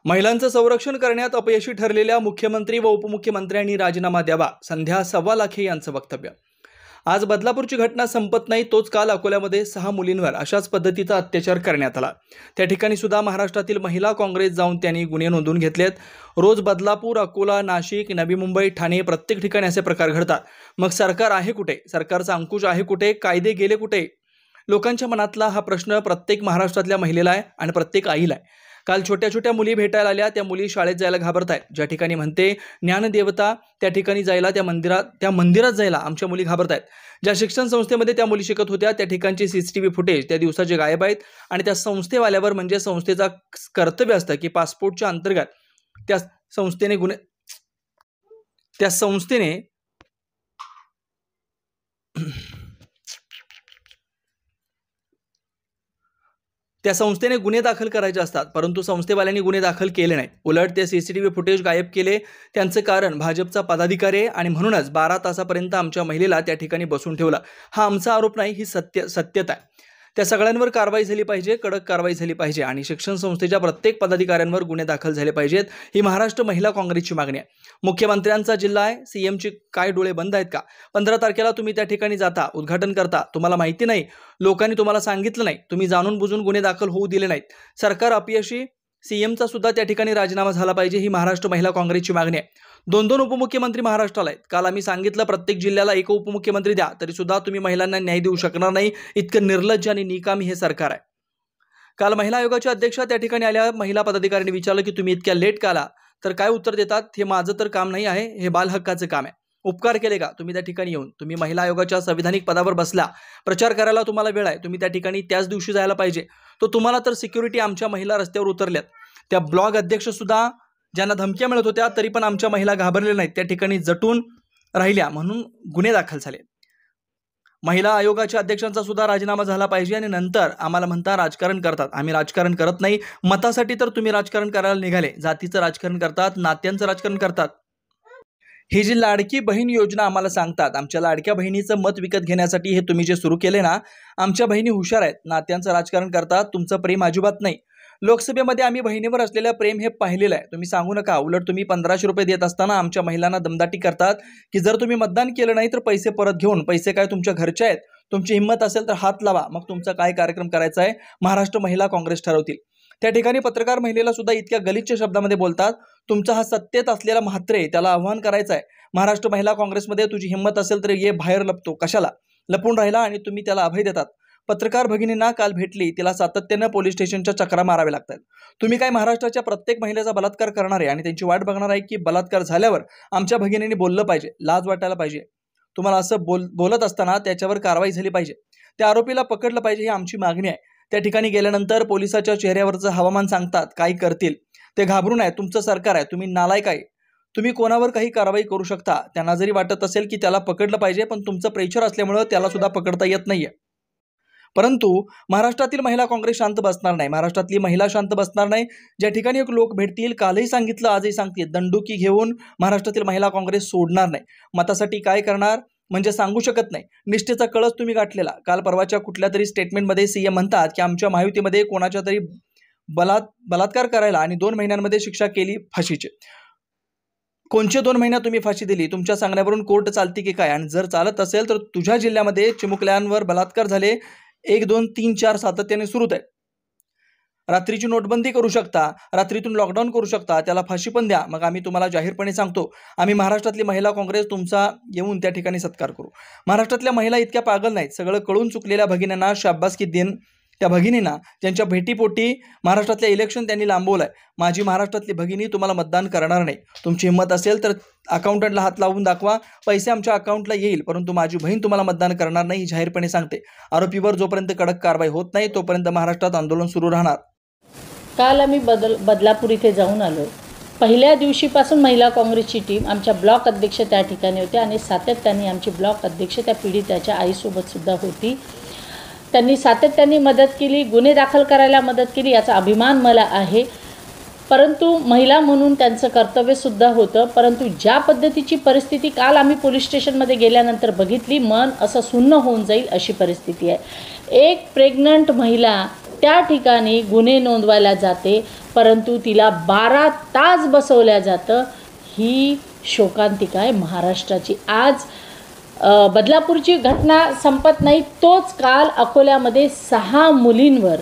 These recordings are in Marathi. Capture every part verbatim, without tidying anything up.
महिलांचं संरक्षण करण्यात अपयशी ठरलेल्या मुख्यमंत्री व उपमुख्यमंत्र्यांनी राजीनामा द्यावा, संध्या सव्वा लाखे यांचं वक्तव्य। आज बदलापूरची घटना संपत नाही, तोच काल अकोल्यामध्ये सहा मुलींवर अशाच पद्धतीचा अत्याचार करण्यात आला। त्या ठिकाणी सुद्धा महाराष्ट्रातील महिला काँग्रेस जाऊन त्यांनी गुन्हे नोंदवून घेतलेत। रोज बदलापूर, अकोला, नाशिक, नवी मुंबई, ठाणे प्रत्येक ठिकाणी असे प्रकार घडतात। मग सरकार आहे कुठे? सरकारचा अंकुश आहे कुठे? कायदे गेले कुठे? लोकांच्या मनातला हा प्रश्न प्रत्येक महाराष्ट्रातल्या महिलेला आहे आणि प्रत्येक आईला आहे। काल छोट्या छोट्या मुली भेटायला आल्या, त्या मुली शाळेत जायला घाबरतायत। ज्या ठिकाणी म्हणते ज्ञानदेवता त्या ठिकाणी जायला, त्या मंदिरात त्या मंदिरात जायला आमच्या मुली घाबरतायत। ज्या शिक्षण संस्थेमध्ये त्या मुली शिकत होत्या त्या ठिकाणची सीसीटीव्ही फुटेज त्या दिवसाचे गायब आहेत आणि त्या संस्थेवाल्यावर म्हणजे संस्थेचा कर्तव्य असतं की पासपोर्टच्या अंतर्गत त्या संस्थेने गुन्हे त्या संस्थेने त्या संस्थेने गुन्हे दाखल करायचे असतात, परंतु संस्थेवाल्यांनी गुन्हे दाखल केले नाहीत। उलट ते सीसीटीव्ही फुटेज गायब केले। त्यांचं कारण भाजपचा पदाधिकारी आहे आणि म्हणूनच बारा तासापर्यंत आमच्या महिलेला त्या ठिकाणी बसून ठेवला। हा आमचा आरोप नाही, ही सत्य सत्यता आहे। त्या सगळ्यांवर कारवाई झाली पाहिजे, कडक कारवाई झाली पाहिजे आणि शिक्षण संस्थेच्या प्रत्येक पदाधिकाऱ्यांवर गुन्हे दाखल झाले पाहिजेत, ही महाराष्ट्र महिला काँग्रेसची मागणी आहे। मुख्यमंत्र्यांचा जिल्हा आहे, सीएमची काय डोळे बंद आहेत का? पंधरा तारखेला तुम्ही त्या ठिकाणी जाता, उद्घाटन करता, तुम्हाला माहिती नाही, लोकांनी तुम्हाला सांगितलं नाही, तुम्ही जाणून बुजून गुन्हे दाखल होऊ दिले नाहीत। सरकार अपयशी, सीएमचा सुद्धा त्या ठिकाणी राजीनामा झाला पाहिजे, ही महाराष्ट्र महिला काँग्रेसची मागणी आहे। दोन दोन उपमुख्यमंत्री महाराष्ट्राला आहेत। काल आम्ही सांगितलं प्रत्येक जिल्ह्याला एक उपमुख्यमंत्री द्या, तरी सुद्धा तुम्ही महिलांना न्याय देऊ शकणार नाही। इतकं निर्लज्ज आणि निकामी हे सरकार आहे। काल महिला आयोगाच्या अध्यक्षा त्या ठिकाणी आल्या, महिला पदाधिकाऱ्यांनी विचारलं की तुम्ही इतक्या लेट का आला? तर काय उत्तर देतात? हे माझं तर काम नाही आहे, हे बाल हक्काचं काम आहे। उपकार केले का तुम्ही त्या ठिकाणी येऊन? तुम्ही महिला आयोगाच्या संविधानिक पदावर बसला, प्रचार करायला तुम्हाला वेळ आहे, तुम्ही त्या ठिकाणी त्याच दिवशी जायला पाहिजे। तो तुम्हाला तर सिक्युरिटी आमच्या महिला रस्त्यावर उतरल्यात। त्या ब्लॉक अध्यक्ष सुद्धा ज्यांना धमक्या मिळत होत्या तरी पण आमच्या महिला घाबरल्या नाहीत, त्या ठिकाणी जटून राहिल्या, म्हणून गुन्हे दाखल झाले। महिला आयोगाच्या अध्यक्षांचा सुद्धा राजीनामा झाला पाहिजे आणि नंतर आम्हाला म्हणता राजकारण करतात। आम्ही राजकारण करत नाही, मतासाठी तर तुम्ही राजकारण करायला निघाले। जातीचं राजकारण करतात, नात्यांचं राजकारण करतात। ही जी लाडकी बहीण योजना आम्हाला सांगतात, आमच्या लाडक्या बहिणीचं मत विकत घेण्यासाठी हे तुम्ही जे सुरू केले ना, आमच्या बहिणी हुशार आहेत, नात्यांचं राजकारण करतात, तुमचं प्रेम अजिबात नाही। लोकसभेमध्ये आम्ही बहिणीवर असलेलं प्रेम हे पाहिलेलं आहे, तुम्ही सांगू नका। उलट तुम्ही पंधराशे रुपये देत असताना आमच्या महिलांना दमदाटी करतात की जर तुम्ही मतदान केलं नाही तर पैसे परत घेऊन, पैसे काय तुमच्या घरचे आहेत, तुमची हिंमत असेल तर हात लावा, मग तुमचा काय कार्यक्रम करायचा आहे महाराष्ट्र महिला काँग्रेस ठरवतील। त्या ठिकाणी पत्रकार महिलेला सुद्धा इतक्या गलिच्छ शब्दामध्ये बोलतात। तुमचा हा सत्तेत असलेला म्हात्रे, त्याला आव्हान करायचं आहे, महाराष्ट्र महिला काँग्रेसमध्ये तुझी हिंमत असेल तर ये बाहेर, लपतो कशाला? लपून राहिला आणि तुम्ही त्याला अभय देतात। पत्रकार भगिनींना काल भेटली, तिला सातत्यानं पोलीस स्टेशनच्या चक्रा माराव्या लागतात। तुम्ही काय महाराष्ट्राच्या प्रत्येक महिलेचा बलात्कार करणार आहे आणि त्यांची वाट बघणार आहे की बलात्कार झाल्यावर आमच्या भगिनींनी बोललं पाहिजे, लाज वाटायला पाहिजे। तुम्हाला असं बोल बोलत असताना त्याच्यावर कारवाई झाली पाहिजे, त्या आरोपीला पकडलं पाहिजे, ही आमची मागणी आहे। त्या ठिकाणी गेल्यानंतर पोलिसाच्या चेहऱ्यावरचं हवामान सांगतात, काय करतील ते घाबरून आहे। तुमचं सरकार आहे, तुम्ही नालायक आहे, तुम्ही कोणावर काही कारवाई करू शकता। त्यांना जरी वाटत असेल की त्याला पकडलं पाहिजे, पण तुमचं प्रेशर असल्यामुळे त्याला सुद्धा पकडता येत नाहीये। परंतु महाराष्ट्रातील महिला काँग्रेस शांत बसणार नाही, महाराष्ट्रातली महिला शांत बसणार नाही। ज्या ठिकाणी एक लोक भेटतील, कालही सांगितलं आजही सांगते, दंडुकी घेऊन महाराष्ट्रातील महिला काँग्रेस सोडणार नाही। मतासाठी काय करणार म्हणजे सांगू शकत नाही। निष्ठेचा कळस तुम्ही गाठलेला। काल परवाच्या कुठल्या तरी स्टेटमेंटमध्ये सीएम म्हणतात की आमच्या महायुतीमध्ये कोणाच्या तरी बलात् बलात्कार करायला आणि दोन महिन्यांमध्ये शिक्षा केली फाशीची। कोणचे दोन महिन्यात तुम्ही फाशी दिली? तुमच्या सांगण्यावरून कोर्ट चालते की काय? आणि जर चालत असेल तर तुझ्या जिल्ह्यामध्ये चिमुकल्यांवर बलात्कार झाले, एक दोन तीन चार सातत्याने सुरूच आहे। रात्रीची नोटबंदी करू शकता, रात्रीतून लॉकडाऊन करू शकता, त्याला फाशी पण द्या। मग आम्ही तुम्हाला जाहीरपणे सांगतो, आम्ही महाराष्ट्रातली महिला काँग्रेस तुमचा येऊन त्या ठिकाणी सत्कार करू। महाराष्ट्रातल्या महिला इतक्या पागल नाहीत। सगळं कळून चुकलेल्या भगिनींना शाबासकी देन, त्या भगिनींना ज्यांच्या भेटीपोटी महाराष्ट्रातल्या इलेक्शन त्यांनी लांबवलंय, माझी महाराष्ट्रातली भगिनी तुम्हाला मतदान करणार नाही। तुमची हिंमत असेल तर अकाउंटंटला हात लावून दाखवा, पैसे आमच्या अकाउंटला येईल, परंतु माझी बहीण तुम्हाला मतदान करणार नाही, ही जाहीरपणे सांगते। आरोपीवर जोपर्यंत कडक कारवाई होत नाही तोपर्यंत महाराष्ट्रात आंदोलन सुरू राहणार। काल आम्ही बदल बदलापूर इथे जाऊन आलो। पहिल्या दिवशीपासून महिला काँग्रेसची टीम आमच्या ब्लॉक अध्यक्ष त्या ठिकाणी होत्या आणि सातत्याने आमची ब्लॉक अध्यक्ष त्या पीडिताच्या आईसोबत सुद्धा होती। त्यांनी सातत्याने मदत केली, गुन्हे दाखल करायला मदत केली, याचा अभिमान मला आहे। परंतु महिला म्हणून त्यांचं कर्तव्यसुद्धा होतं। परंतु ज्या पद्धतीची परिस्थिती काल आम्ही पोलीस स्टेशनमध्ये गेल्यानंतर बघितली, मन असं सुन्न होऊन जाईल अशी परिस्थिती आहे। एक प्रेग्नंट महिला त्या ठिकाणी गुन्हे नोंदवायला जाते, परंतु तिला बारा तास बसवल्या जातं. ही शोकांतिका आहे महाराष्ट्राची. आज बदलापूरची घटना संपत नाही, तोच काल अकोल्यामध्ये सहा मुलींवर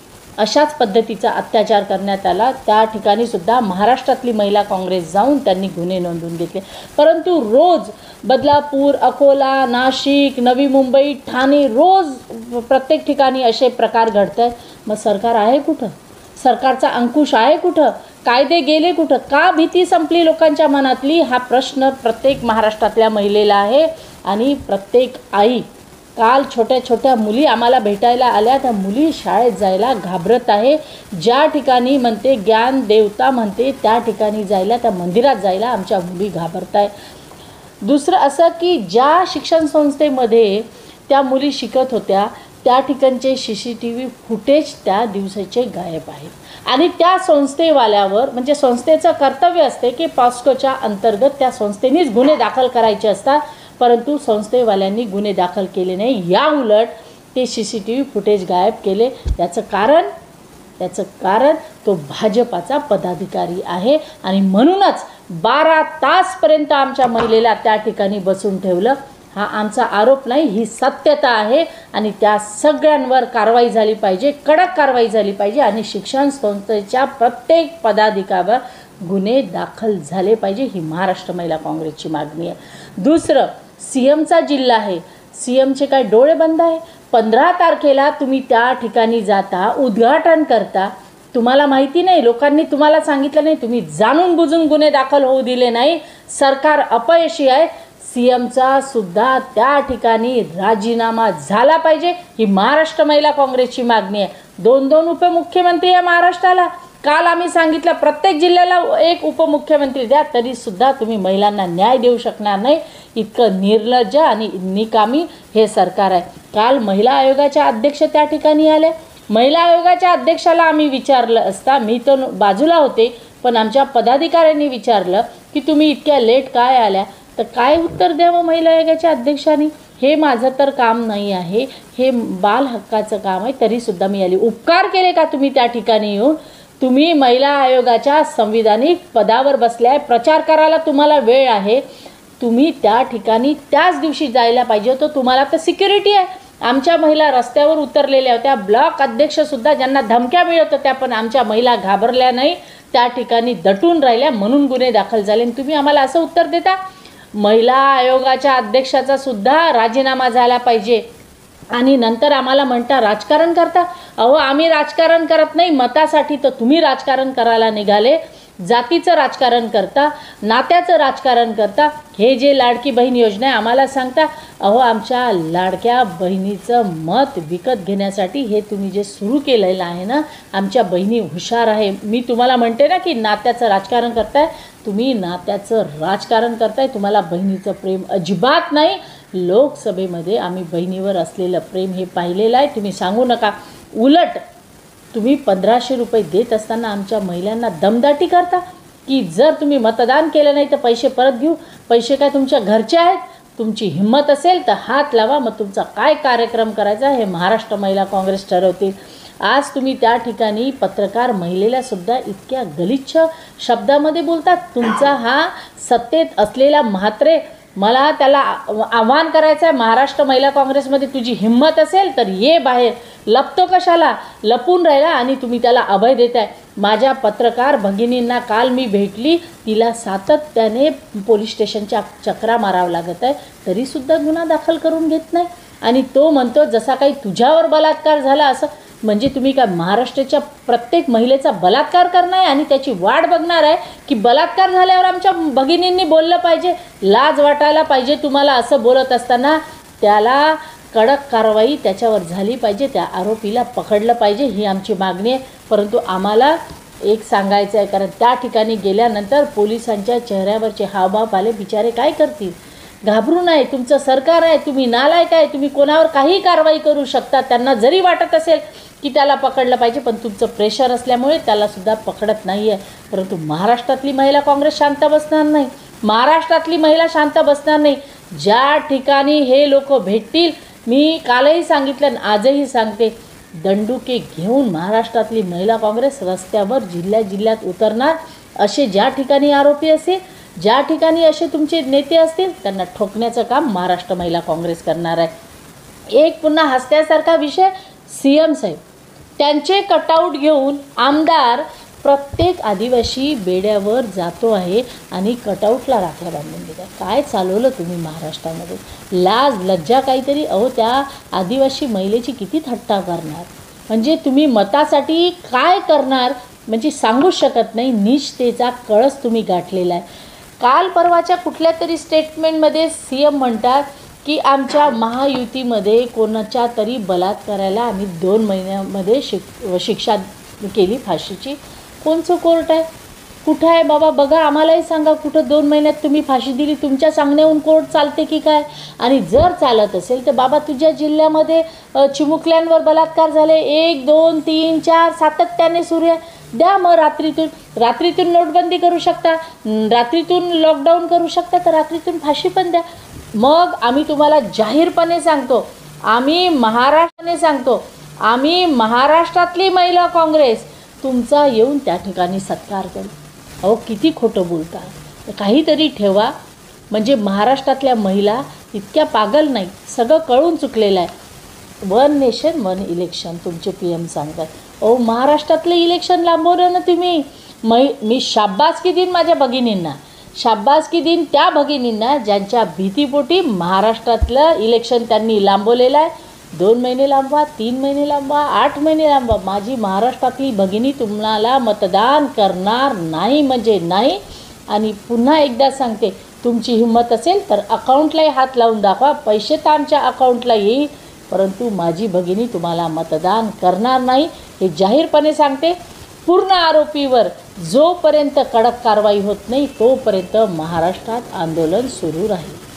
अशाच पद्धतीचा अत्याचार करण्यात आला. त्या ठिकाणी सुद्धा महाराष्ट्रातली महिला काँग्रेस जाऊन त्यांनी गुन्हे नोंदवून घेतले. परंतु रोज बदलापूर, अकोला, नाशिक, नवी मुंबई, ठाणे, रोज प्रत्येक ठिकाणी असे प्रकार घडत आहेत. मग सरकार आहे कुठं? सरकारचा अंकुश आहे कुठं? कायदे गेले कुठं? का भीती संपली लोकांच्या मनातली? हा प्रश्न प्रत्येक महाराष्ट्रातल्या महिलेला आहे. आणि प्रत्येक आई, काल छोट्या छोट्या मुली आम्हाला भेटायला आल्या, त्या मुली शाळेत जायला घाबरत आहे. ज्या ठिकाणी म्हणते ज्ञान देवता म्हणते त्या ठिकाणी जायला, त्या मंदिरात जायला आमच्या मुली घाबरत आहे. दुसरं असं की ज्या शिक्षण संस्थेमध्ये त्या मुली शिकत होत्या त्या ठिकाणचे C C T V footage त्या दिवसाचे गायब आहेत. आणि त्या संस्थेवाल्यावर, म्हणजे संस्थेचं कर्तव्य असते की पॉस्कोच्या अंतर्गत त्या संस्थेनेच गुन्हे दाखल करायचे असतात, परंतु संस्थेवाल्यांनी गुन्हे दाखल केले नाही. या उलट ते C C T V footage गायब केले. याचं कारण याचं कारण तो भाजपाचा पदाधिकारी आहे. आणि म्हणूनच बारा तासपर्यंत आमच्या महिलेला त्या ठिकाणी बसून ठेवलं. हा आमचा आरोप नाही, ही सत्यता आहे. आणि त्या सगळ्यांवर कारवाई झाली पाहिजे, कडक कारवाई झाली पाहिजे. आणि शिक्षण संस्थेच्या प्रत्येक पदाधिकाऱ्यावर गुन्हे दाखल झाले पाहिजे, ही महाराष्ट्र महिला काँग्रेसची मागणी आहे. दुसरं, सी एमचा जिल्हा आहे, सी एमचे काय डोळे बंद आहे? पंधरा तारखेला तुम्ही त्या ठिकाणी जाता, उद्घाटन करता, तुम्हाला माहिती नाही, लोकांनी तुम्हाला सांगितलं नाही, तुम्ही जाणून बुजून गुन्हे दाखल होऊ दिले नाही. सरकार अपयशी आहे. सी एमचा सुद्धा त्या ठिकाणी राजीनामा झाला पाहिजे, ही महाराष्ट्र महिला काँग्रेसची मागणी आहे. दोन दोन उपमुख्यमंत्री आहे महाराष्ट्राला. काल आम्ही सांगितलं प्रत्येक जिल्ह्याला एक उपमुख्यमंत्री द्या, तरीसुद्धा तुम्ही महिलांना न्याय देऊ शकणार नाही. इतकं निर्लज्ज आणि निकामी हे सरकार आहे. काल महिला आयोगाच्या अध्यक्ष त्या ठिकाणी आले. महिला आयोगाच्या अध्यक्षाला आम्ही विचारलं असता, मी तर बाजूला होते, पण आमच्या पदाधिकाऱ्यांनी विचारलं की तुम्ही इतक्या लेट काय आल्या, तर काय उत्तर द्यावं महिला आयोगाच्या अध्यक्षांनी? हे माझं तर काम नाही आहे, हे बाल हक्काचं काम आहे, तरीसुद्धा मी आली. उपकार केले का तुम्ही त्या ठिकाणी येऊन? तुम्ही महिला आयोगाच्या संविधानिक पदावर बसल्या आहे, प्रचार करायला तुम्हाला वेळ आहे, तुम्ही त्या ठिकाणी त्याच दिवशी जायला पाहिजे होतं. तुम्हाला तर सिक्युरिटी आहे. आमच्या महिला रस्त्यावर उतरलेल्या होत्या, ब्लॉक अध्यक्षसुद्धा ज्यांना धमक्या मिळत होत्या, पण आमच्या महिला घाबरल्या नाही, त्या ठिकाणी दटून राहिल्या, म्हणून गुन्हे दाखल झाले. आणि तुम्ही आम्हाला असं उत्तर देता? महिला आयोगाच्या अध्यक्षाचा सुद्धा राजीनामा झाला पाहिजे. आणि नंतर आम्हाला म्हणता राजकारण करता. अहो, आम्ही राजकारण करत नाही, मतासाठी तर तुम्ही राजकारण करायला निघाले. जातीचं राजकारण करता, नात्याचं राजकारण करता. हे जे लाडकी बहीण योजना आहे आम्हाला सांगता, अहो आमच्या लाडक्या बहिणीचं मत विकत घेण्यासाठी हे तुम्ही जे सुरू केलेलं आहे ना, आमच्या बहिणी हुशार आहे. मी तुम्हाला म्हणते ना की नात्याचं राजकारण करताय, तुम्ही नात्याचं राजकारण करताय, तुम्हाला बहिणीचं प्रेम अजिबात नाही. लोकसभेमध्ये आम्ही बहिणीवर असलेलं प्रेम हे पाहिलेलं आहे. तुम्ही सांगू नका. उलट तुम्ही पंधराशे रुपये देत असताना आमच्या महिलांना दमदाटी करता की जर तुम्ही मतदान केलं नाही तर पैसे परत घेऊ. पैसे काय तुमच्या घरचे आहेत? तुमची हिंमत असेल तर हात लावा, मग तुमचा काय कार्यक्रम करायचा हे महाराष्ट्र महिला काँग्रेस ठरवतील. आज तुम्ही त्या ठिकाणी पत्रकार महिलेला सुद्धा इतक्या गलिच्छ शब्दामध्ये बोलतात. तुमचा हा सत्तेत असलेला म्हात्रे, मला त्याला आव्हान करायचं आहे, महाराष्ट्र महिला काँग्रेसमध्ये तुझी हिंमत असेल तर ये बाहेर. लपतो कशाला? लपून राहिला आणि तुम्ही त्याला अभय देताय. माझ्या पत्रकार भगिनींना काल मी भेटली, तिला सातत्याने पोलीस स्टेशनच्या चक्रा मारावं लागत आहे, तरीसुद्धा गुन्हा दाखल करून घेत नाही. आणि तो म्हणतो जसा काही तुझ्यावर बलात्कार झाला असं. म्हणजे तुम्ही काय महाराष्ट्राच्या प्रत्येक महिलेचा बलात्कार करणार आहे आणि त्याची वाट बघणार आहे की बलात्कार झाल्यावर आमच्या भगिनींनी बोललं पाहिजे? लाज वाटायला पाहिजे तुम्हाला. असं बोलत असताना त्याला कडक कारवाई त्याच्यावर झाली पाहिजे, त्या आरोपीला पकडलं पाहिजे, ही आमची मागणी आहे. परंतु आम्हाला एक सांगायचं आहे, कारण त्या ठिकाणी गेल्यानंतर पोलिसांच्या चेहऱ्यावरचे हावभाव पाहिले, बिचारे काय करतील? घाबरू नये, तुमचं सरकार आहे, तुम्ही नालायक आहे, तुम्ही कोणावर काही कारवाई करू शकता. त्यांना जरी वाटत असेल की त्याला पकडलं पाहिजे, पण तुमचं प्रेशर असल्यामुळे त्यालासुद्धा पकडत नाही आहे. परंतु महाराष्ट्रातली महिला काँग्रेस शांत बसणार नाही. महाराष्ट्रातली महिला शांत बसणार नाही. ज्या ठिकाणी हे लोक भेटतील, मी कालही सांगितलं आजही सांगते, दंडुके घेऊन महाराष्ट्रातली महिला काँग्रेस रस्त्यावर जिल्ह्या जिल्ह्यात उतरणार. असे ज्या ठिकाणी आरोपी असेल, ज्या ठिकाणी असे तुमचे नेते असतील, त्यांना ठोकण्याचं काम महाराष्ट्र महिला काँग्रेस करणार आहे. एक पुन्हा हसण्यासारखा विषय, सी एम साहेब त्यांचे कटआउट घेऊन आमदार प्रत्येक आदिवासी बेड्यावर जातो आहे आणि कटआउटला राख्या बांधून देतात. काय चालवलं तुम्ही महाराष्ट्रामध्ये? लाज लज्जा काहीतरी. अहो, त्या आदिवासी महिलेची किती थट्टा करणार, म्हणजे तुम्ही मतासाठी काय करणार म्हणजे सांगू शकत नाही. निष्ठेचा कळस तुम्ही गाठलेला आहे. काल परवाच्या कुठल्या तरी स्टेटमेंटमध्ये सी एम म्हणतात की आमच्या महायुतीमध्ये कोणाच्या तरी बलात्काराला आम्ही दोन महिन्यामध्ये शिक शिक्षा केली फाशीची. कोणचं कोर्ट आहे? कुठं आहे बाबा? बघा, आम्हालाही सांगा कुठं दोन महिन्यात तुम्ही फाशी दिली. तुमच्या सांगण्याहून कोर्ट चालते की काय? आणि जर चालत असेल तर बाबा तुझ्या जिल्ह्यामध्ये चिमुकल्यांवर बलात्कार झाले, एक दोन तीन चार सातत्याने सुरू आहे, द्या मग. रात्रीतून रात्रीतून नोटबंदी करू शकता, रात्रीतून लॉकडाऊन करू शकता, तर रात्रीतून फाशी पण द्या. मग आम्ही तुम्हाला जाहीरपणे सांगतो, आम्ही महाराष्ट्राने सांगतो, आम्ही महाराष्ट्रातली महिला काँग्रेस तुमचा येऊन त्या ठिकाणी सत्कार करू. अहो, किती खोटं बोलता. काहीतरी ठेवा. म्हणजे महाराष्ट्रातल्या महिला इतक्या पागल नाही, सगळं कळून चुकलेलं आहे. वन नेशन वन इलेक्शन तुमचे पी एम सांगतात. अहो, महाराष्ट्रातलं इलेक्शन लांबवलं ना तुम्ही. मै मी शाब्बासकी देईन माझ्या भगिनींना, शाब्बासकी देईन त्या भगिनींना ज्यांच्या भीतीपोटी महाराष्ट्रातलं इलेक्शन त्यांनी लांबवलेलं आहे. दोन महिने लांबवा, तीन महिने लांबवा, आठ महिने लांबवा, माझी महाराष्ट्रातली भगिनी तुम्हाला मतदान करणार नाही म्हणजे नाही. आणि पुन्हा एकदा सांगते, तुमची हिंमत असेल तर अकाउंटलाही हात लावून दाखवा. पैसे तर आमच्या अकाउंटला येईल, परंतु माझी भगिनी तुम्हाला मतदान करणार नाही, हे जाहीरपणे सांगते. पूर्ण आरोपीवर जोपर्यंत कडक कारवाई होत नाही तोपर्यंत महाराष्ट्रात आंदोलन सुरू राहील.